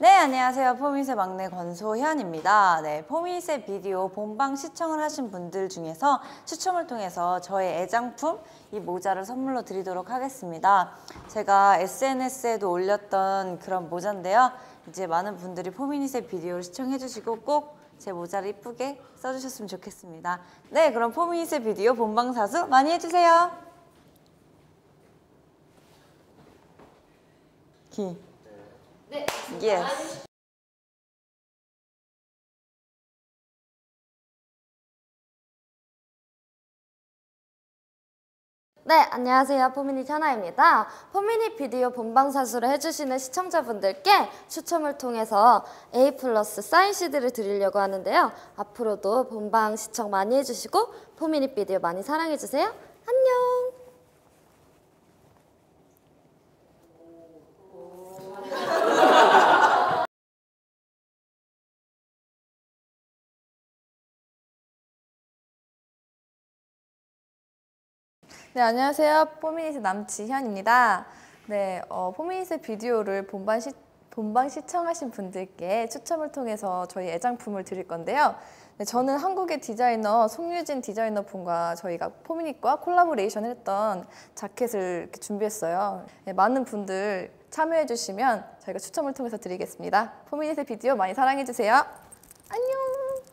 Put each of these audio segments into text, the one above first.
네, 안녕하세요. 포미닛의 막내 권소현입니다. 네, 포미닛의 비디오 본방 시청을 하신 분들 중에서 추첨을 통해서 저의 애장품, 이 모자를 선물로 드리도록 하겠습니다. 제가 SNS에도 올렸던 그런 모자인데요. 이제 많은 분들이 포미닛의 비디오를 시청해주시고 꼭 제 모자를 이쁘게 써주셨으면 좋겠습니다. 네, 그럼 포미닛의 비디오 본방사수 많이 해주세요. 네. 예스. 네, 안녕하세요. 포미닛 현아입니다. 포미닛 비디오 본방사수를 해주시는 시청자분들께 추첨을 통해서 A+ 사인 CD를 드리려고 하는데요. 앞으로도 본방 시청 많이 해주시고 포미닛 비디오 많이 사랑해주세요. 안녕! 네, 안녕하세요. 포미닛의 남지현입니다. 네, 포미닛의 비디오를 본방 시청하신 분들께 추첨을 통해서 저희 애장품을 드릴 건데요. 네, 저는 한국의 디자이너 송유진 디자이너 분과 저희가 포미닛과 콜라보레이션을 했던 자켓을 이렇게 준비했어요. 네, 많은 분들 참여해 주시면 저희가 추첨을 통해서 드리겠습니다. 포미닛의 비디오 많이 사랑해 주세요. 안녕!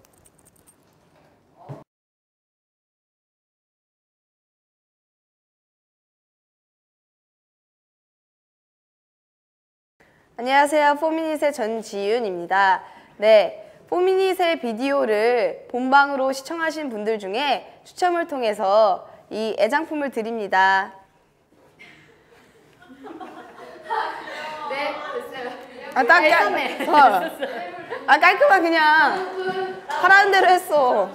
안녕하세요. 포미닛의 전지윤입니다. 네, 포미닛의 비디오를 본방으로 시청하신 분들 중에 추첨을 통해서 이 애장품을 드립니다. 네, 됐어요. 깔끔한 그냥 하라는 대로 했어.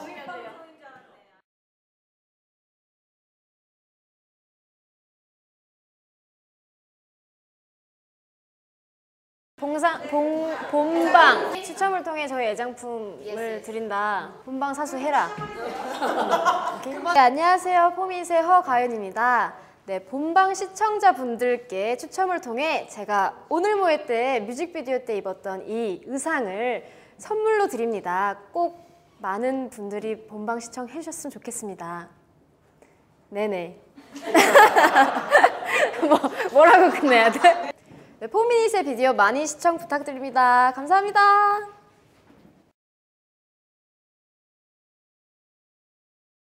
본방 추첨을 통해 저희 애장품을 드린다. 본방 사수해라. 네, 안녕하세요. 포미닛의 허가연입니다. 네, 본방 시청자분들께 추첨을 통해 제가 오늘 모에 때 뮤직비디오 때 입었던 이 의상을 선물로 드립니다. 꼭 많은 분들이 본방 시청해 주셨으면 좋겠습니다. 네네. 뭐라고 끝내야 돼? 네, 포미닛의 비디오 많이 시청 부탁드립니다. 감사합니다.